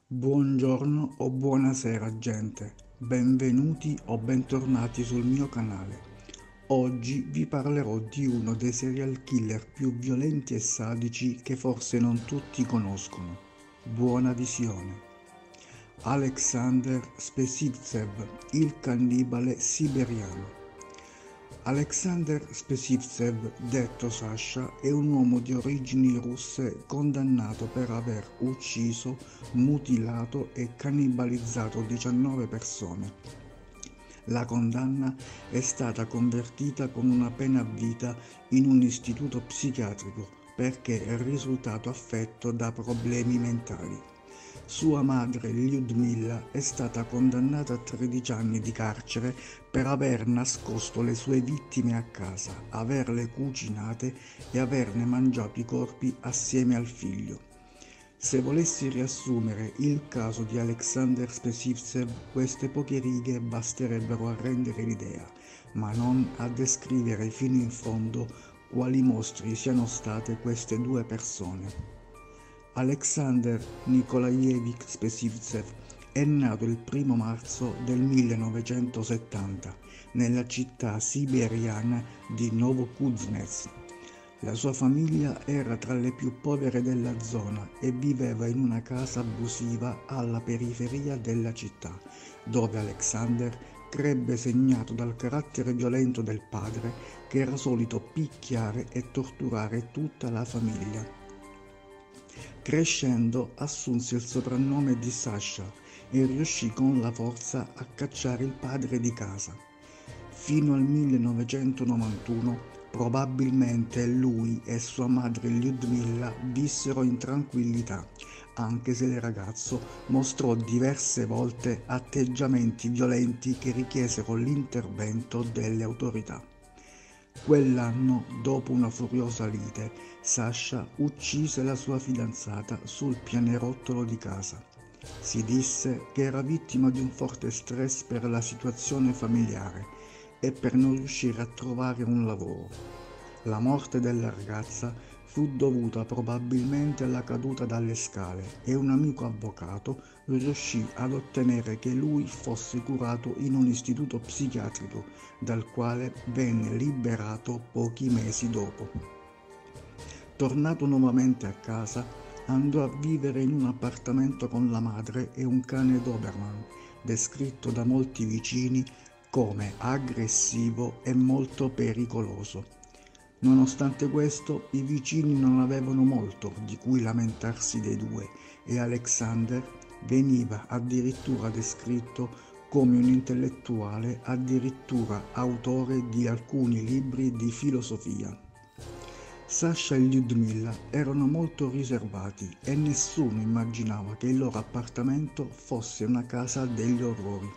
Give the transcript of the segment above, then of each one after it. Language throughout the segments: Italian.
Buongiorno o buonasera gente, benvenuti o bentornati sul mio canale. Oggi vi parlerò di uno dei serial killer più violenti e sadici che forse non tutti conoscono. Buona visione. Alexander Spesivtsev, il cannibale siberiano. Alexander Spesivtsev, detto Sasha, è un uomo di origini russe condannato per aver ucciso, mutilato e cannibalizzato 19 persone. La condanna è stata convertita con una pena a vita in un istituto psichiatrico perché è risultato affetto da problemi mentali. Sua madre Lyudmila è stata condannata a 13 anni di carcere per aver nascosto le sue vittime a casa, averle cucinate e averne mangiato i corpi assieme al figlio. Se volessi riassumere il caso di Alexander Spesivtsev, queste poche righe basterebbero a rendere l'idea, ma non a descrivere fino in fondo quali mostri siano state queste due persone. Alexander Nikolaevich Spesivtsev è nato il 1° marzo del 1970 nella città siberiana di Novokuznetsk. La sua famiglia era tra le più povere della zona e viveva in una casa abusiva alla periferia della città, dove Alexander crebbe segnato dal carattere violento del padre che era solito picchiare e torturare tutta la famiglia. Crescendo assunse il soprannome di Sasha e riuscì con la forza a cacciare il padre di casa. Fino al 1991 probabilmente lui e sua madre Lyudmila vissero in tranquillità, anche se il ragazzo mostrò diverse volte atteggiamenti violenti che richiesero l'intervento delle autorità. Quell'anno, dopo una furiosa lite, Sasha uccise la sua fidanzata sul pianerottolo di casa. Si disse che era vittima di un forte stress per la situazione familiare e per non riuscire a trovare un lavoro. La morte della ragazza fu dovuta probabilmente alla caduta dalle scale e un amico avvocato riuscì ad ottenere che lui fosse curato in un istituto psichiatrico, dal quale venne liberato pochi mesi dopo. Tornato nuovamente a casa, andò a vivere in un appartamento con la madre e un cane Doberman, descritto da molti vicini come aggressivo e molto pericoloso. Nonostante questo, i vicini non avevano molto di cui lamentarsi dei due e Alexander veniva addirittura descritto come un intellettuale, addirittura autore di alcuni libri di filosofia. Sasha e Lyudmila erano molto riservati e nessuno immaginava che il loro appartamento fosse una casa degli orrori.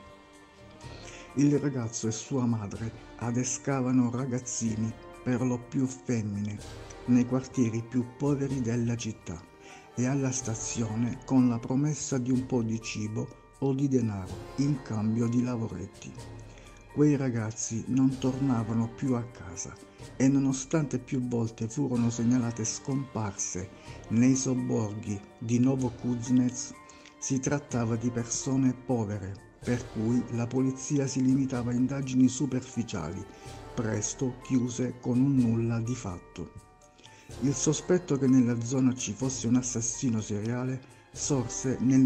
Il ragazzo e sua madre adescavano ragazzini, per lo più femmine, nei quartieri più poveri della città e alla stazione con la promessa di un po' di cibo o di denaro in cambio di lavoretti. Quei ragazzi non tornavano più a casa e nonostante più volte furono segnalate scomparse nei sobborghi di Novokuznetsk, si trattava di persone povere, per cui la polizia si limitava a indagini superficiali, presto chiuse con un nulla di fatto. Il sospetto che nella zona ci fosse un assassino seriale sorse nel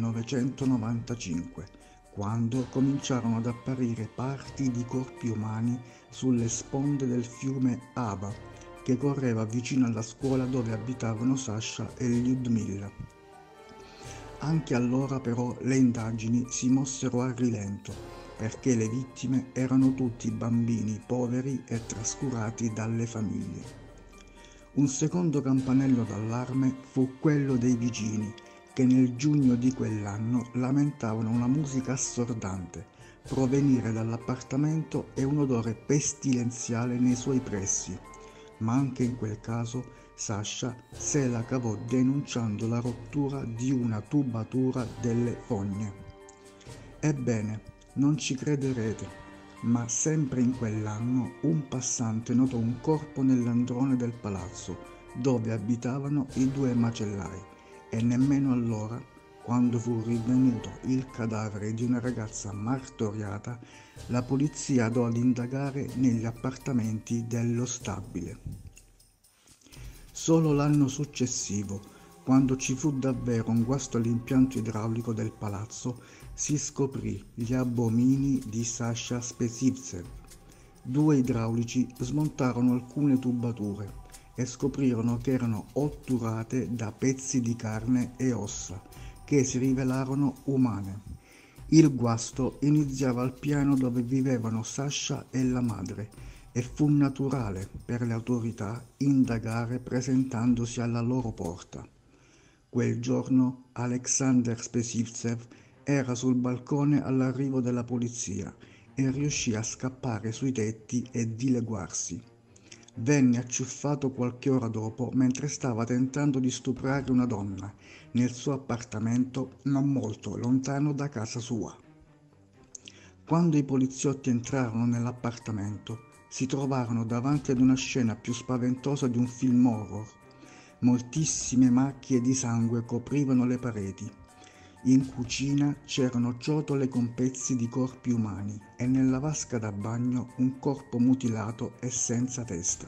1995, quando cominciarono ad apparire parti di corpi umani sulle sponde del fiume Aba, che correva vicino alla scuola dove abitavano Sasha e Lyudmila. Anche allora però le indagini si mossero a rilento, perché le vittime erano tutti bambini poveri e trascurati dalle famiglie. Un secondo campanello d'allarme fu quello dei vicini, che nel giugno di quell'anno lamentavano una musica assordante provenire dall'appartamento e un odore pestilenziale nei suoi pressi, ma anche in quel caso Sasha se la cavò denunciando la rottura di una tubatura delle fogne. Ebbene, non ci crederete, ma sempre in quell'anno un passante notò un corpo nell'androne del palazzo dove abitavano i due macellai e nemmeno allora Quando fu rinvenuto il cadavere di una ragazza martoriata, la polizia andò ad indagare negli appartamenti dello stabile. Solo l'anno successivo, quando ci fu davvero un guasto all'impianto idraulico del palazzo, si scoprì gli abomini di Sasha Spesivtsev. Due idraulici smontarono alcune tubature e scoprirono che erano otturate da pezzi di carne e ossa, che si rivelarono umane. Il guasto iniziava al piano dove vivevano Sasha e la madre e fu naturale per le autorità indagare presentandosi alla loro porta. Quel giorno Alexander Spesivtsev era sul balcone all'arrivo della polizia e riuscì a scappare sui tetti e dileguarsi. Venne acciuffato qualche ora dopo mentre stava tentando di stuprare una donna nel suo appartamento non molto lontano da casa sua. Quando i poliziotti entrarono nell'appartamento, si trovarono davanti ad una scena più spaventosa di un film horror. Moltissime macchie di sangue coprivano le pareti. In cucina c'erano ciotole con pezzi di corpi umani e nella vasca da bagno un corpo mutilato e senza testa.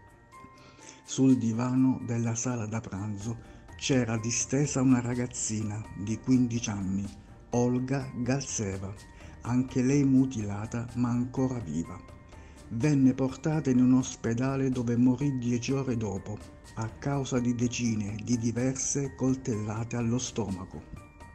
Sul divano della sala da pranzo c'era distesa una ragazzina di 15 anni, Olga Galtseva, anche lei mutilata ma ancora viva. Venne portata in un ospedale dove morì 10 ore dopo, a causa di decine di diverse coltellate allo stomaco.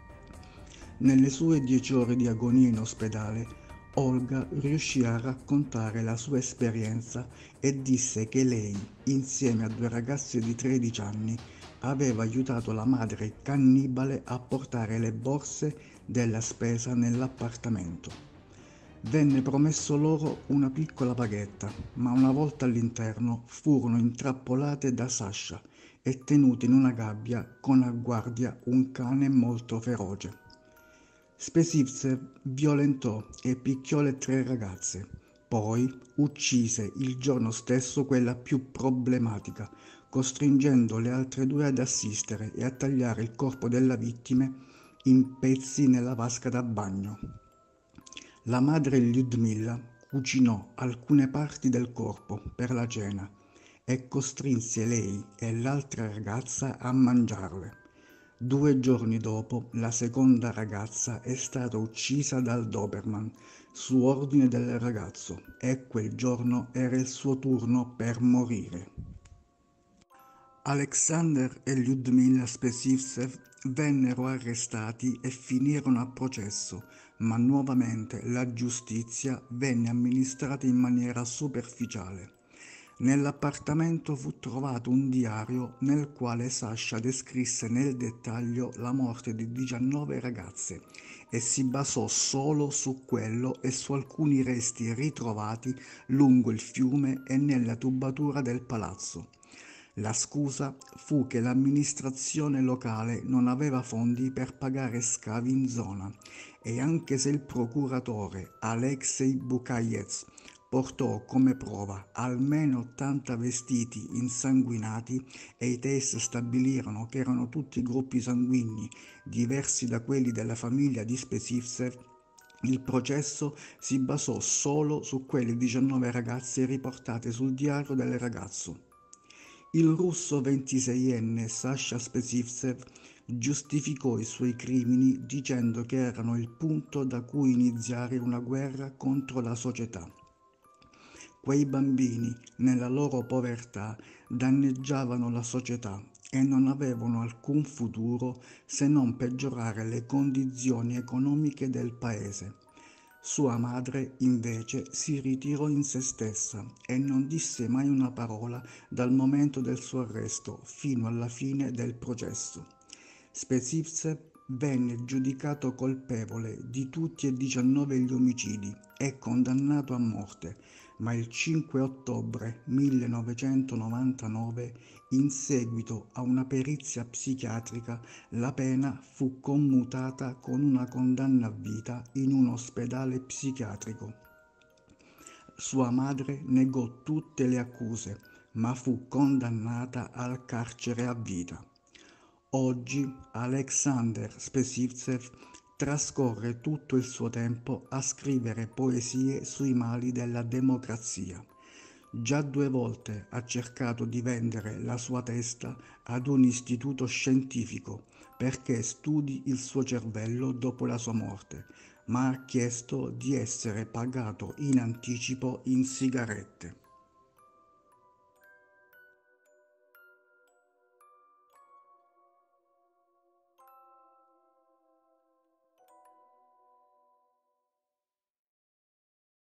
Nelle sue 10 ore di agonia in ospedale, Olga riuscì a raccontare la sua esperienza e disse che lei, insieme a due ragazze di 13 anni, aveva aiutato la madre cannibale a portare le borse della spesa nell'appartamento. Venne promesso loro una piccola paghetta, ma una volta all'interno furono intrappolate da Sasha e tenute in una gabbia con a guardia un cane molto feroce. Spesivtsev violentò e picchiò le tre ragazze, poi uccise il giorno stesso quella più problematica, costringendo le altre due ad assistere e a tagliare il corpo della vittima in pezzi nella vasca da bagno. La madre Lyudmila cucinò alcune parti del corpo per la cena e costrinse lei e l'altra ragazza a mangiarle. 2 giorni dopo, la seconda ragazza è stata uccisa dal Doberman su ordine del ragazzo e quel giorno era il suo turno per morire. Alexander e Lyudmila Spesivtsev vennero arrestati e finirono a processo, ma nuovamente la giustizia venne amministrata in maniera superficiale. Nell'appartamento fu trovato un diario nel quale Sasha descrisse nel dettaglio la morte di 19 ragazze e si basò solo su quello e su alcuni resti ritrovati lungo il fiume e nella tubatura del palazzo. La scusa fu che l'amministrazione locale non aveva fondi per pagare scavi in zona e anche se il procuratore Alexei Bukayev portò come prova almeno 80 vestiti insanguinati e i test stabilirono che erano tutti gruppi sanguigni diversi da quelli della famiglia di Spesivtsev, il processo si basò solo su quelle 19 ragazze riportate sul diario del ragazzo. Il russo 26enne Sasha Spesivtsev giustificò i suoi crimini dicendo che erano il punto da cui iniziare una guerra contro la società. Quei bambini, nella loro povertà, danneggiavano la società e non avevano alcun futuro se non peggiorare le condizioni economiche del paese. Sua madre, invece, si ritirò in se stessa e non disse mai una parola dal momento del suo arresto fino alla fine del processo. Spesivtsev venne giudicato colpevole di tutti e 19 gli omicidi e condannato a morte, ma il 5 ottobre 1999, in seguito a una perizia psichiatrica, la pena fu commutata con una condanna a vita in un ospedale psichiatrico. Sua madre negò tutte le accuse, ma fu condannata al carcere a vita. Oggi Alexander Spesivtsev trascorre tutto il suo tempo a scrivere poesie sui mali della democrazia. Già 2 volte ha cercato di vendere la sua testa ad un istituto scientifico perché studi il suo cervello dopo la sua morte, ma ha chiesto di essere pagato in anticipo in sigarette.